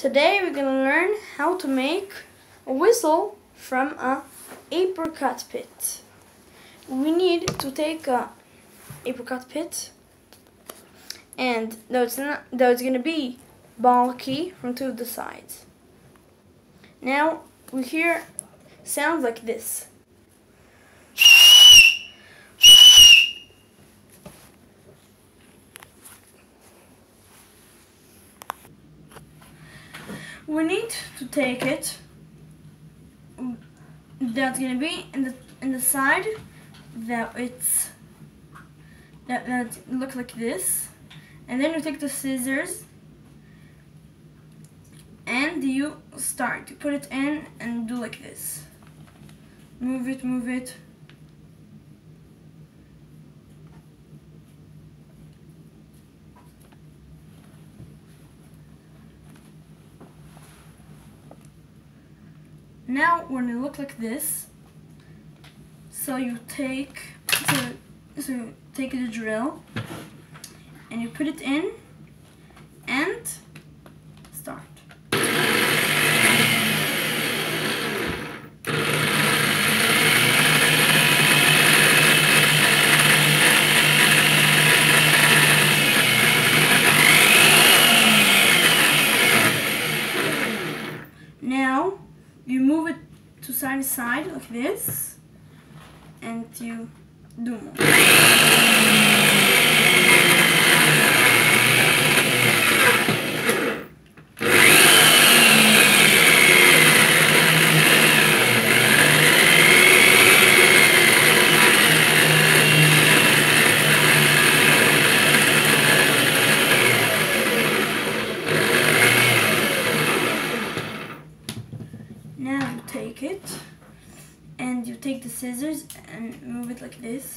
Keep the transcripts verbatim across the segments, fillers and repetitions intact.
Today we're going to learn how to make a whistle from a apricot pit. We need to take a apricot pit, and though it's not, though it's going to be bulky from two of the sides. Now we hear sounds like this. We need to take it. That's gonna be in the in the side that it's that that look like this, and then you take the scissors and you start to put it in and do like this. Move it, move it. Now when it looks like this, so you take so, so you take the drill and you put it in and start. Now you move it to side to side like this, and you do more. Now you take it and you take the scissors and move it like this.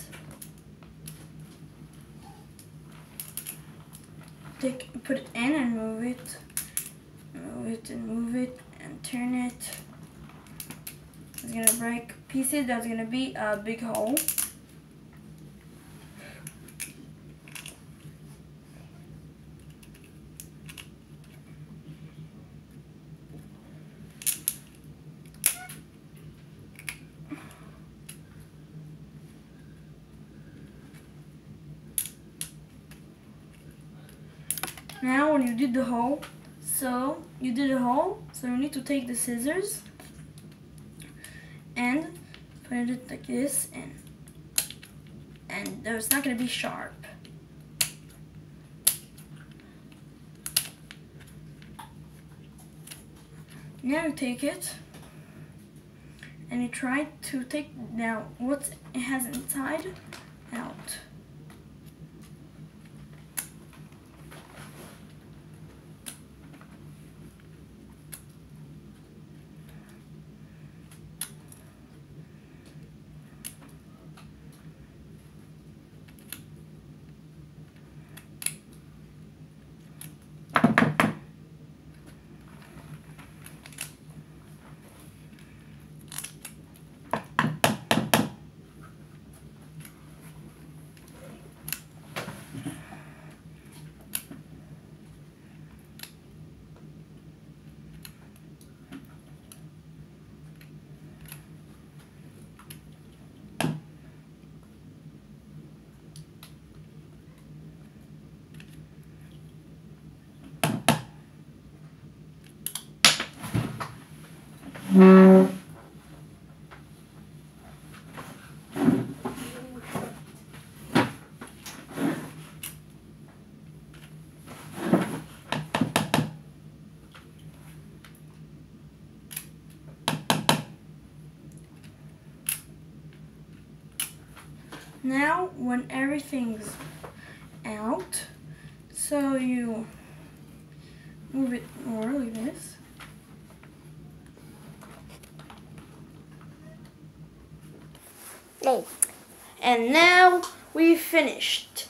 Take, put it in and move it, move it and move it and turn it. It's gonna break pieces. That's gonna be a big hole. Now when you did the hole, so you did a hole, so you need to take the scissors and put it like this, and and it's not going to be sharp. Now you take it and you try to take now what it has inside out. Now when everything's out, so you move it more like this. And now we finished.